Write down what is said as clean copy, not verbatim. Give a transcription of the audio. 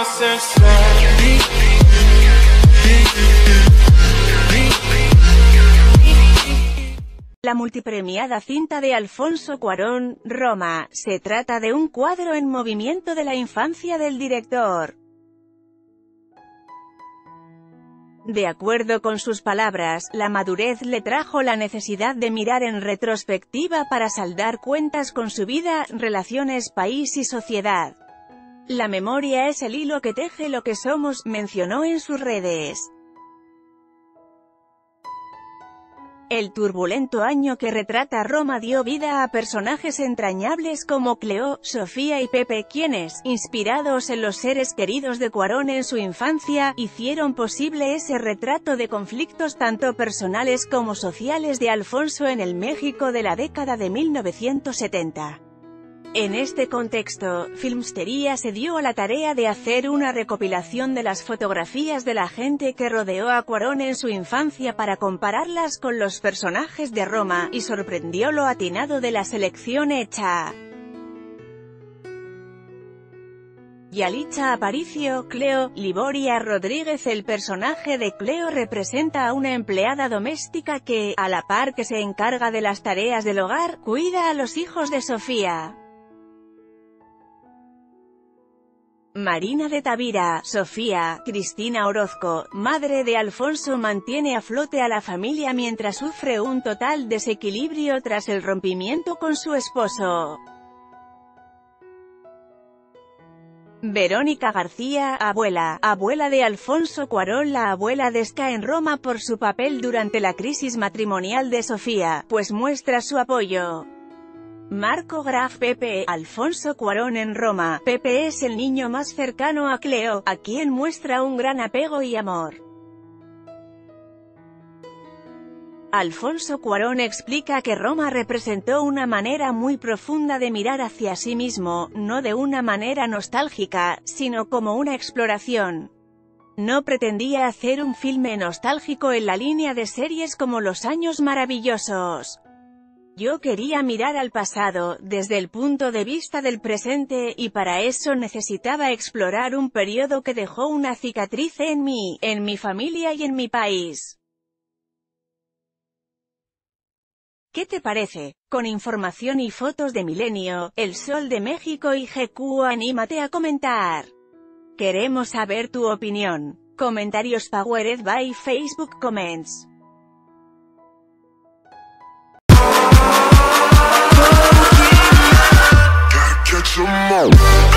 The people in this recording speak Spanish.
La multipremiada cinta de Alfonso Cuarón, Roma, se trata de un cuadro en movimiento de la infancia del director. De acuerdo con sus palabras, la madurez le trajo la necesidad de mirar en retrospectiva para saldar cuentas con su vida, relaciones, país y sociedad. La memoria es el hilo que teje lo que somos, mencionó en sus redes. El turbulento año que retrata Roma dio vida a personajes entrañables como Cleo, Sofía y Pepe, quienes, inspirados en los seres queridos de Cuarón en su infancia, hicieron posible ese retrato de conflictos tanto personales como sociales de Alfonso en el México de la década de 1970. En este contexto, Filmsteria se dio a la tarea de hacer una recopilación de las fotografías de la gente que rodeó a Cuarón en su infancia para compararlas con los personajes de Roma, y sorprendió lo atinado de la selección hecha. Yalitza Aparicio, Cleo, Liboria Rodríguez. El personaje de Cleo representa a una empleada doméstica que, a la par que se encarga de las tareas del hogar, cuida a los hijos de Sofía. Marina de Tavira, Sofía, Cristina Orozco, madre de Alfonso, mantiene a flote a la familia mientras sufre un total desequilibrio tras el rompimiento con su esposo. Verónica García, abuela de Alfonso Cuarón. La abuela destaca en Roma por su papel durante la crisis matrimonial de Sofía, pues muestra su apoyo. Marco Graf. Pepe, Alfonso Cuarón en Roma. Pepe es el niño más cercano a Cleo, a quien muestra un gran apego y amor. Alfonso Cuarón explica que Roma representó una manera muy profunda de mirar hacia sí mismo, no de una manera nostálgica, sino como una exploración. No pretendía hacer un filme nostálgico en la línea de series como Los Años Maravillosos. Yo quería mirar al pasado, desde el punto de vista del presente, y para eso necesitaba explorar un periodo que dejó una cicatriz en mí, en mi familia y en mi país. ¿Qué te parece? Con información y fotos de Milenio, El Sol de México y GQ, anímate a comentar. Queremos saber tu opinión. Comentarios powered by Facebook Comments. Catch 'em all.